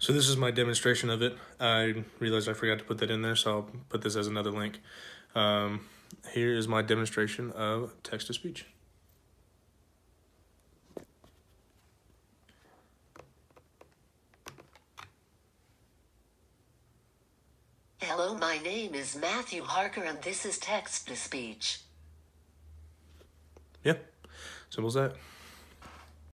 So this is my demonstration of it. I realized I forgot to put that in there, so I'll put this as another link. Here is my demonstration of text-to-speech. Hello, my name is Matthew Harker and this is text-to-speech. Yeah, simple as that.